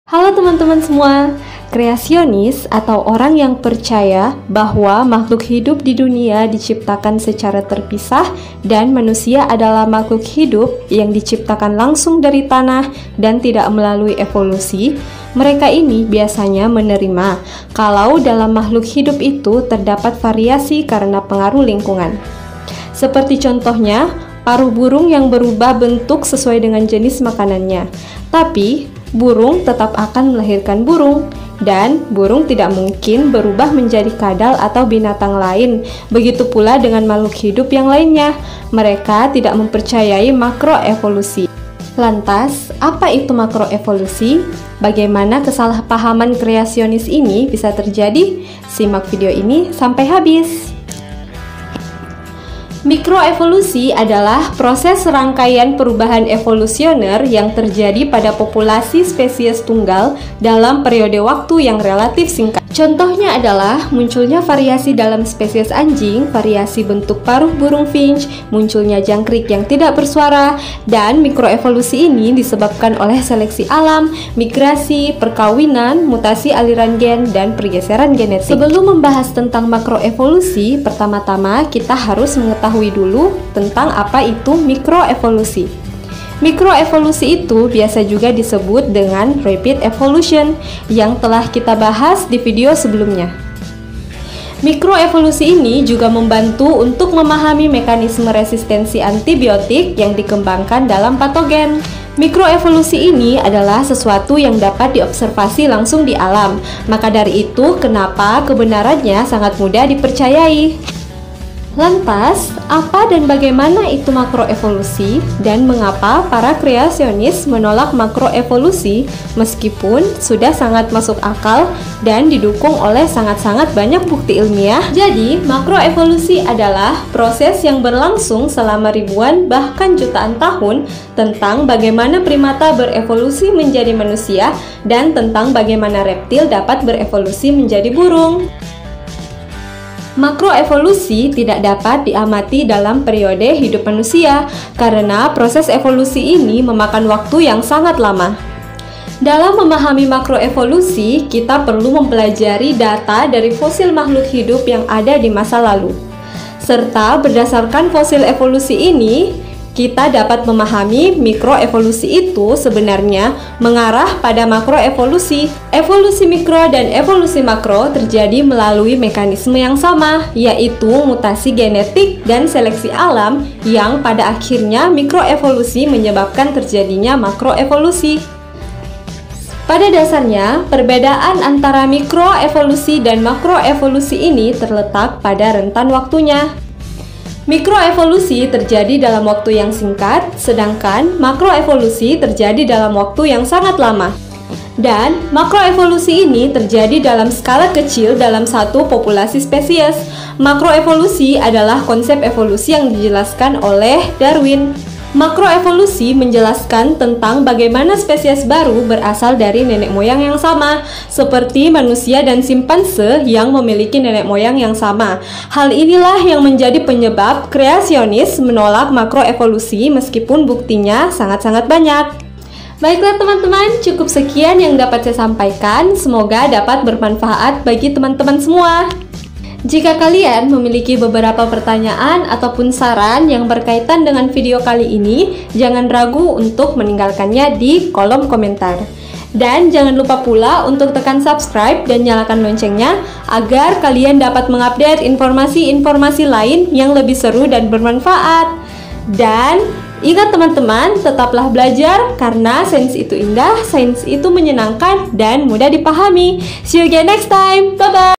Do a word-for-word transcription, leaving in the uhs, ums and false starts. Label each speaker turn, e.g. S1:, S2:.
S1: Halo teman-teman semua, kreasionis atau orang yang percaya bahwa makhluk hidup di dunia diciptakan secara terpisah dan manusia adalah makhluk hidup yang diciptakan langsung dari tanah dan tidak melalui evolusi. Mereka ini biasanya menerima kalau dalam makhluk hidup itu terdapat variasi karena pengaruh lingkungan. Seperti contohnya, paruh burung yang berubah bentuk sesuai dengan jenis makanannya. Tapi burung tetap akan melahirkan burung, dan burung tidak mungkin berubah menjadi kadal atau binatang lain. Begitu pula dengan makhluk hidup yang lainnya. Mereka tidak mempercayai makroevolusi. Lantas, apa itu makroevolusi? Bagaimana kesalahpahaman kreasionis ini bisa terjadi? Simak video ini sampai habis. Mikroevolusi adalah proses rangkaian perubahan evolusioner yang terjadi pada populasi spesies tunggal dalam periode waktu yang relatif singkat. Contohnya adalah munculnya variasi dalam spesies anjing, variasi bentuk paruh burung finch, munculnya jangkrik yang tidak bersuara, dan mikroevolusi ini disebabkan oleh seleksi alam, migrasi, perkawinan, mutasi aliran gen, dan pergeseran genetik. Sebelum membahas tentang makroevolusi, pertama-tama kita harus mengetahui dulu tentang apa itu mikroevolusi. Mikroevolusi itu biasa juga disebut dengan rapid evolution yang telah kita bahas di video sebelumnya. Mikroevolusi ini juga membantu untuk memahami mekanisme resistensi antibiotik yang dikembangkan dalam patogen. Mikroevolusi ini adalah sesuatu yang dapat diobservasi langsung di alam. Maka dari itu, kenapa kebenarannya sangat mudah dipercayai. Lantas, apa dan bagaimana itu makroevolusi dan mengapa para kreasionis menolak makroevolusi meskipun sudah sangat masuk akal dan didukung oleh sangat-sangat banyak bukti ilmiah? Jadi, makroevolusi adalah proses yang berlangsung selama ribuan bahkan jutaan tahun tentang bagaimana primata berevolusi menjadi manusia dan tentang bagaimana reptil dapat berevolusi menjadi burung. Makroevolusi tidak dapat diamati dalam periode hidup manusia karena proses evolusi ini memakan waktu yang sangat lama. Dalam memahami makroevolusi, kita perlu mempelajari data dari fosil makhluk hidup yang ada di masa lalu. Serta berdasarkan fosil evolusi ini, kita dapat memahami mikroevolusi itu sebenarnya mengarah pada makroevolusi. Evolusi mikro dan evolusi makro terjadi melalui mekanisme yang sama, yaitu mutasi genetik dan seleksi alam yang pada akhirnya mikroevolusi menyebabkan terjadinya makroevolusi. Pada dasarnya, perbedaan antara mikroevolusi dan makroevolusi ini terletak pada rentan waktunya. Mikroevolusi terjadi dalam waktu yang singkat, sedangkan makroevolusi terjadi dalam waktu yang sangat lama. Dan makroevolusi ini terjadi dalam skala kecil dalam satu populasi spesies. Makroevolusi adalah konsep evolusi yang dijelaskan oleh Darwin. Makroevolusi menjelaskan tentang bagaimana spesies baru berasal dari nenek moyang yang sama, seperti manusia dan simpanse yang memiliki nenek moyang yang sama. Hal inilah yang menjadi penyebab kreasionis menolak makroevolusi meskipun buktinya sangat-sangat banyak. Baiklah teman-teman, cukup sekian yang dapat saya sampaikan. Semoga dapat bermanfaat bagi teman-teman semua. Jika kalian memiliki beberapa pertanyaan ataupun saran yang berkaitan dengan video kali ini, jangan ragu untuk meninggalkannya di kolom komentar. Dan jangan lupa pula untuk tekan subscribe dan nyalakan loncengnya agar kalian dapat mengupdate informasi-informasi lain yang lebih seru dan bermanfaat. Dan ingat teman-teman, tetaplah belajar karena sains itu indah, sains itu menyenangkan dan mudah dipahami. See you again next time. Bye-bye.